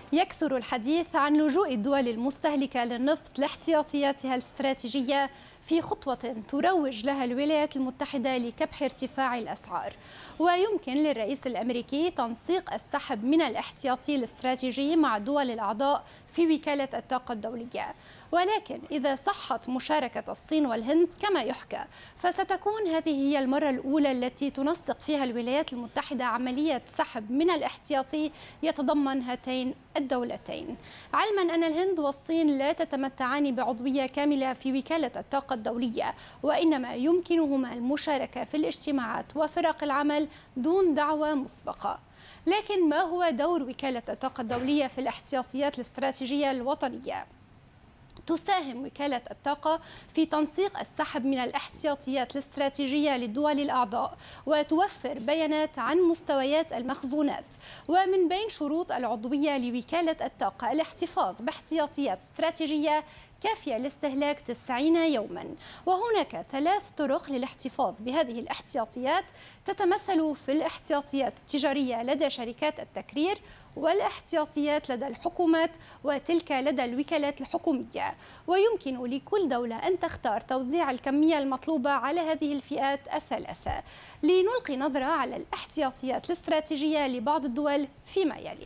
يكثر الحديث عن لجوء الدول المستهلكة للنفط لاحتياطياتها الاستراتيجية في خطوة تروج لها الولايات المتحدة لكبح ارتفاع الأسعار. ويمكن للرئيس الأمريكي تنسيق السحب من الاحتياطي الاستراتيجي مع دول الأعضاء في وكالة الطاقة الدولية، ولكن إذا صحت مشاركة الصين والهند كما يحكى فستكون هذه هي المرة الأولى التي تنسق فيها الولايات المتحدة عملية سحب من الاحتياطي يتضمن هاتين الدولتين، علما أن الهند والصين لا تتمتعان بعضوية كاملة في وكالة الطاقة الدولية، وإنما يمكنهما المشاركة في الاجتماعات وفرق العمل دون دعوة مسبقة. لكن ما هو دور وكالة الطاقة الدولية في الاحتياطيات الاستراتيجية الوطنية؟ تساهم وكالة الطاقة في تنسيق السحب من الاحتياطيات الاستراتيجية للدول الأعضاء، وتوفر بيانات عن مستويات المخزونات. ومن بين شروط العضوية لوكالة الطاقة الاحتفاظ باحتياطيات استراتيجية كافية لاستهلاك 90 يوما، وهناك 3 طرق للاحتفاظ بهذه الاحتياطيات تتمثل في الاحتياطيات التجارية لدى شركات التكرير، والاحتياطيات لدى الحكومات، وتلك لدى الوكالات الحكومية. ويمكن لكل دولة أن تختار توزيع الكمية المطلوبة على هذه الفئات الثلاثة. لنلقي نظرة على الاحتياطيات الاستراتيجية لبعض الدول فيما يلي.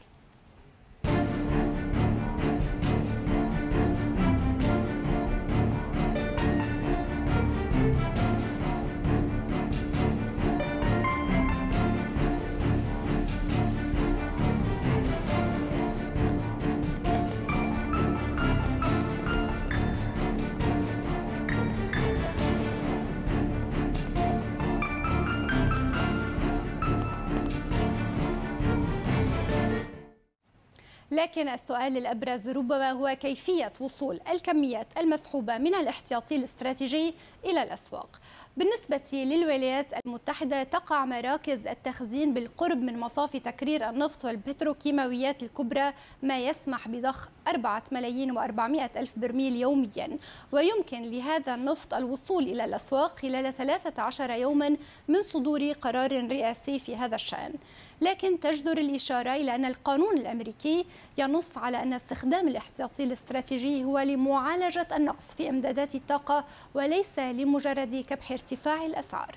لكن السؤال الأبرز ربما هو كيفية وصول الكميات المسحوبة من الاحتياطي الاستراتيجي إلى الأسواق. بالنسبة للولايات المتحدة تقع مراكز التخزين بالقرب من مصافي تكرير النفط والبتروكيماويات الكبرى، ما يسمح بضخ 4,400,000 برميل يوميا، ويمكن لهذا النفط الوصول إلى الأسواق خلال 13 يوما من صدور قرار رئاسي في هذا الشأن. لكن تجدر الإشارة إلى أن القانون الأمريكي ينص على أن استخدام الاحتياطي الاستراتيجي هو لمعالجة النقص في إمدادات الطاقة وليس لمجرد كبح ارتفاع الأسعار.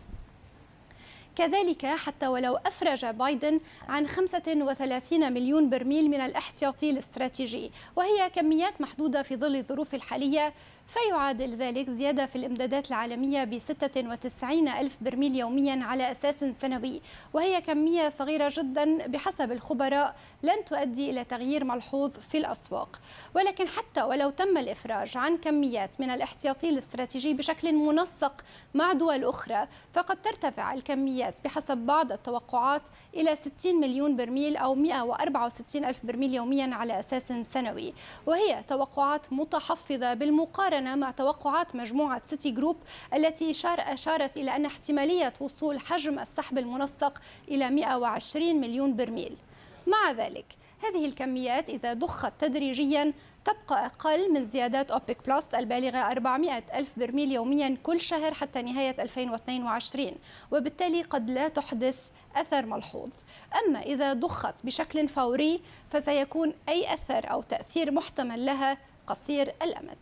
كذلك حتى ولو أفرج بايدن عن 35 مليون برميل من الاحتياطي الاستراتيجي، وهي كميات محدودة في ظل الظروف الحالية، فيعادل ذلك زيادة في الإمدادات العالمية ب 96 ألف برميل يوميا على أساس سنوي، وهي كمية صغيرة جدا بحسب الخبراء لن تؤدي إلى تغيير ملحوظ في الأسواق. ولكن حتى ولو تم الإفراج عن كميات من الاحتياطي الاستراتيجي بشكل منسق مع دول أخرى، فقد ترتفع الكميات بحسب بعض التوقعات إلى 60 مليون برميل أو 164 ألف برميل يوميا على أساس سنوي، وهي توقعات متحفظة بالمقارنة مع توقعات مجموعة سيتي جروب التي أشارت إلى أن احتمالية وصول حجم السحب المنسق إلى 120 مليون برميل. مع ذلك هذه الكميات إذا ضخت تدريجيا تبقى أقل من زيادات أوبك بلس البالغة 400 ألف برميل يوميا كل شهر حتى نهاية 2022، وبالتالي قد لا تحدث أثر ملحوظ. أما إذا ضخت بشكل فوري فسيكون أي أثر أو تأثير محتمل لها قصير الأمد.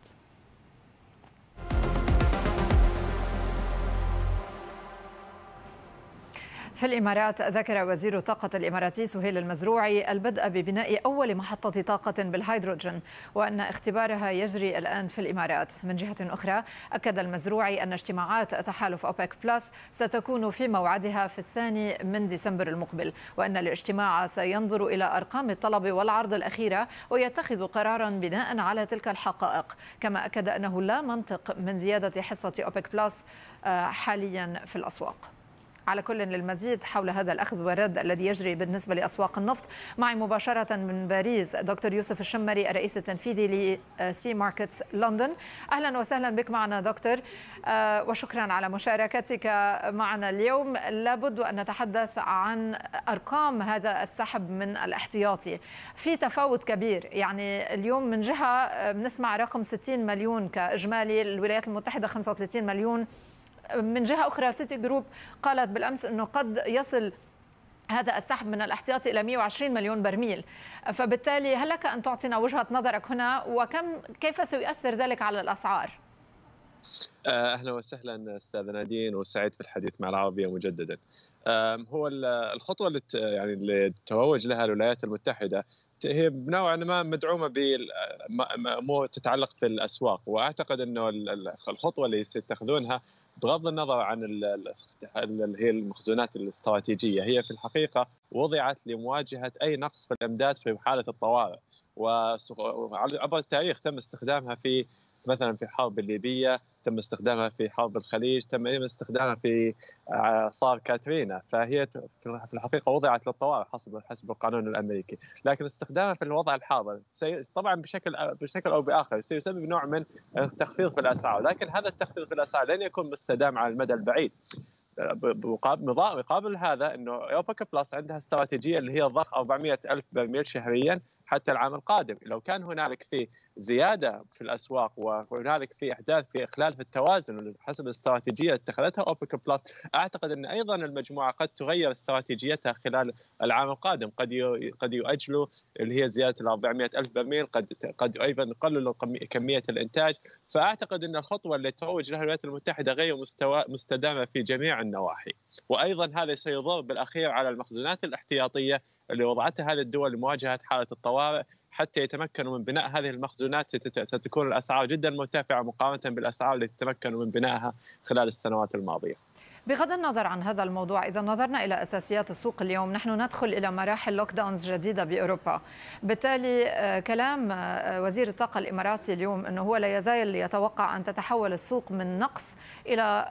في الإمارات ذكر وزير الطاقة الإماراتي سهيل المزروعي البدء ببناء أول محطة طاقة بالهيدروجين، وأن اختبارها يجري الآن في الإمارات. من جهة أخرى أكد المزروعي أن اجتماعات تحالف أوبك بلس ستكون في موعدها في 2 ديسمبر المقبل، وأن الاجتماع سينظر إلى أرقام الطلب والعرض الأخيرة ويتخذ قرارا بناء على تلك الحقائق. كما أكد أنه لا منطق من زيادة حصة أوبك بلس حاليا في الأسواق. على كل للمزيد حول هذا الأخذ والرد الذي يجري بالنسبة لأسواق النفط، معي مباشرة من باريس دكتور يوسف الشمري الرئيس التنفيذي لCMarkits لندن. أهلا وسهلا بك معنا دكتور، وشكرا على مشاركتك معنا اليوم. لابد أن نتحدث عن أرقام هذا السحب من الاحتياطي. في تفاوت كبير، يعني اليوم من جهة بنسمع رقم 60 مليون كإجمالي، الولايات المتحدة 35 مليون، من جهة أخرى سيتي جروب قالت بالأمس أنه قد يصل هذا السحب من الاحتياطي إلى 120 مليون برميل. فبالتالي هل لك أن تعطينا وجهة نظرك هنا، كيف سيؤثر ذلك على الأسعار؟ اهلا وسهلا استاذ نادين، وسعيد في الحديث مع العربيه مجددا. هو الخطوه اللي تروج لها الولايات المتحده هي بنوعا ما مدعومه بامور تتعلق في الاسواق، واعتقد انه الخطوه اللي سيتخذونها بغض النظر عن اللي هي المخزونات الاستراتيجيه، هي في الحقيقه وضعت لمواجهه اي نقص في الامداد في حاله الطوارئ. وعبر التاريخ تم استخدامها في مثلا في الحرب الليبيه، تم استخدامها في حرب الخليج، تم استخدامها في اعصار كاترينا، فهي في الحقيقه وضعت للطوارئ حسب القانون الامريكي، لكن استخدامها في الوضع الحاضر طبعا بشكل او باخر سيسبب نوع من التخفيض في الاسعار، لكن هذا التخفيض في الاسعار لن يكون مستدام على المدى البعيد. مقابل هذا انه اوبك بلس عندها استراتيجيه اللي هي ضخ 400 الف برميل شهريا حتى العام القادم. لو كان هنالك في زياده في الاسواق وهنالك في احداث في اخلال في التوازن حسب الاستراتيجيه اتخذتها اوبك بلس، اعتقد ان ايضا المجموعه قد تغير استراتيجيتها خلال العام القادم، قد يؤجلوا اللي هي زياده ال 400 الف برميل، قد ايضا يقللوا كميه الانتاج. فاعتقد ان الخطوه اللي تروج لها الولايات المتحده غير مستدامه في جميع النواحي، وايضا هذا سيضر بالاخير على المخزونات الاحتياطيه اللي وضعتها هذه الدول لمواجهه حاله الطوارئ. حتى يتمكنوا من بناء هذه المخزونات ستكون الاسعار جدا مرتفعه مقارنه بالاسعار التي تمكنوا من بنائها خلال السنوات الماضيه. بغض النظر عن هذا الموضوع، إذا نظرنا إلى أساسيات السوق اليوم، نحن ندخل إلى مراحل لوك داونز جديدة بأوروبا. بالتالي كلام وزير الطاقة الإماراتي اليوم أنه هو لا يزال يتوقع أن تتحول السوق من نقص إلى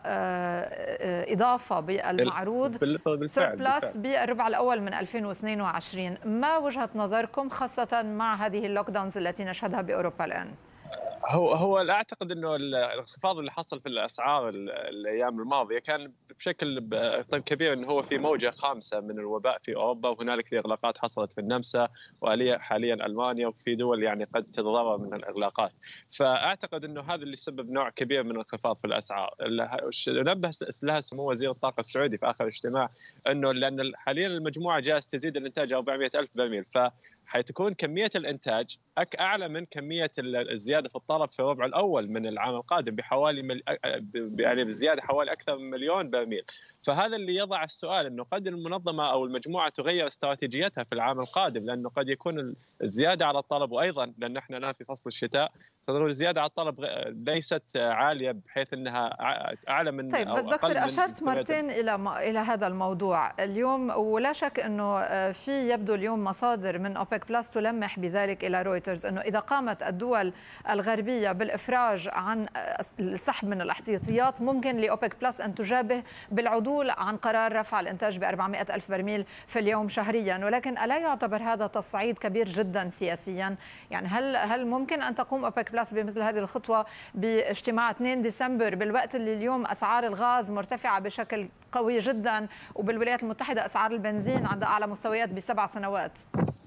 إضافة بالمعروض سيربلاس بالربع الأول من 2022. ما وجهة نظركم خاصة مع هذه اللوك داونز التي نشهدها بأوروبا الآن؟ هو اعتقد انه الانخفاض اللي حصل في الاسعار الايام الماضيه كان بشكل كبير انه هو في موجه خامسه من الوباء في اوروبا، وهنالك في اغلاقات حصلت في النمسا وحاليا المانيا، وفي دول يعني قد تتضرر من الاغلاقات. فاعتقد انه هذا اللي سبب نوع كبير من الانخفاض في الاسعار. نبه لها سمو وزير الطاقه السعودي في اخر اجتماع انه لان حاليا المجموعه جالس تزيد الانتاج 400 الف برميل، حيتكون كميه الانتاج اعلى من كميه الزياده في الطلب في الربع الاول من العام القادم بحوالي يعني بزياده حوالي اكثر من مليون برميل. فهذا اللي يضع السؤال انه قد المنظمه او المجموعه تغير استراتيجيتها في العام القادم، لانه قد يكون الزياده على الطلب، وايضا لان احنا الان في فصل الشتاء تظل الزياده على الطلب ليست عاليه بحيث انها اعلى من. طيب بس دكتور اشرت مرتين الى هذا الموضوع اليوم، ولا شك انه في يبدو اليوم مصادر من اوبك بلس تلمح بذلك الى رويترز انه اذا قامت الدول الغربيه بالافراج عن السحب من الاحتياطيات ممكن لاوبك بلس ان تجابه بالعدول عن قرار رفع الانتاج ب 400 الف برميل في اليوم شهريا. ولكن الا يعتبر هذا تصعيد كبير جدا سياسيا؟ يعني هل ممكن ان تقوم اوبك بلس بمثل هذه الخطوه باجتماع 2 ديسمبر بالوقت اللي اليوم اسعار الغاز مرتفعه بشكل قوي جدا، وبالولايات المتحده اسعار البنزين عند اعلى مستويات ب7 سنوات؟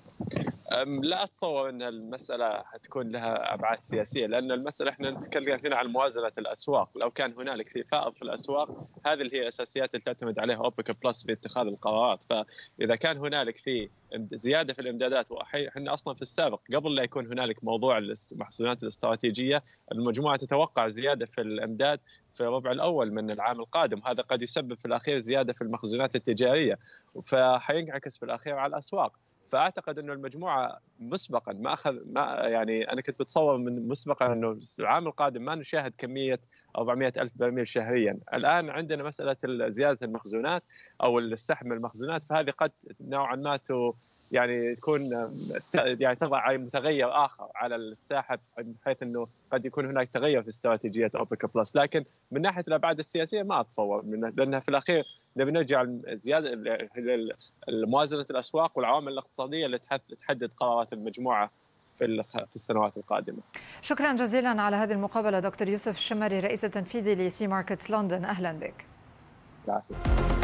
لا أتصور أن المسألة حتكون لها أبعاد سياسية، لأن المسألة إحنا نتكلم هنا عن موازنة الأسواق. لو كان هنالك في فائض في الأسواق، هذه اللي هي الأساسيات اللي تعتمد عليها أوبك بلس في اتخاذ القرارات. فإذا كان هنالك في زيادة في الإمدادات، وإحنا أصلا في السابق قبل لا يكون هنالك موضوع المحصولات الاستراتيجية، المجموعة تتوقع زيادة في الإمداد في الربع الأول من العام القادم. هذا قد يسبب في الأخير زيادة في المخزونات التجارية، فحينعكس في الأخير على الأسواق. فاعتقد انه المجموعه مسبقا يعني انا كنت بتصور من مسبقا انه العام القادم ما نشاهد كميه 400 الف برميل شهريا. الان عندنا مساله زياده المخزونات او السحب من المخزونات، فهذه قد نوعا ما يعني تكون يعني تضع متغير اخر على الساحه، بحيث انه قد يكون هناك تغير في استراتيجيه اوبك بلس. لكن من ناحيه الابعاد السياسيه ما اتصور، لانها في الاخير نبي نرجع زياده موازنه الاسواق والعوامل الاقتصاديه اللي تحدد قرارات المجموعه في السنوات القادمه. شكرا جزيلا على هذه المقابله دكتور يوسف الشمري، رئيس التنفيذي لسي ماركتس لندن. اهلا بك. العافية.